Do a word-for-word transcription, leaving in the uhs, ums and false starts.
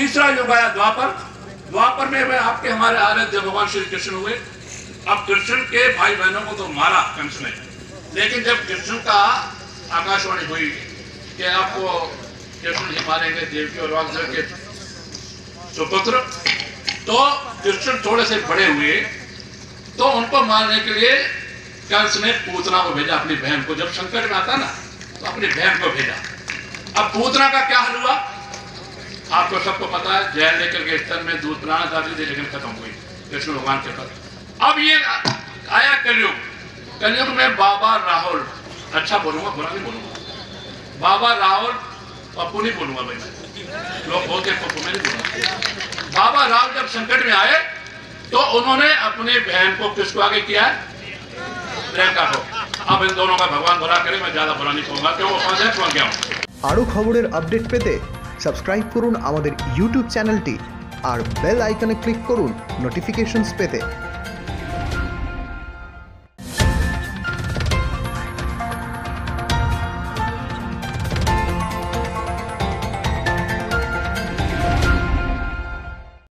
तीसरा युग आया द्वापर। द्वापर में वे आपके हमारे आराध्य भगवान श्री कृष्ण हुए। अब कृष्ण के भाई बहनों को तो मारा कंस ने, लेकिन जब कृष्ण का आकाशवाणी हुई कि आपको कृष्ण ही मारेंगे देवकी और वासुदेव के सुपुत्र, तो कृष्ण थोड़े से बड़े हुए तो उनको मारने के लिए कंस ने पूतना को भेजा, अपनी बहन को। जब संकट में आता ना तो अपनी बहन को भेजा। अब पूतना का क्या हाल हुआ आपको सबको पता है, जहर लेकर के स्तन में दूध पिलाना चाहती थी लेकिन खत्म हुई कृष्ण भगवान के पद। अब ये आया कलयुग। कलयुग में बाबा राहुल, अच्छा बोलूंगा बुरा नहीं बोलूंगा, बाबा राहुल, पप्पू नहीं बोलूंगा भाई, मैं लोग बोलते पप्पू में नहीं बोलूंगा। बाबा राहुल जब संकट में आए तो उन्होंने अपनी बहन को किसको आगे किया है, प्रियंका को। अब इन दोनों का भगवान बुरा करे, मैं ज्यादा बुरा नहीं कहूंगा क्यों पहुंच गया हूँ। আরো খবরের আপডেট পেতে সাবস্ক্রাইব করুন আমাদের ইউটিউব চ্যানেলটি আর বেল আইকনে ক্লিক করুন নোটিফিকেশনস পেতে।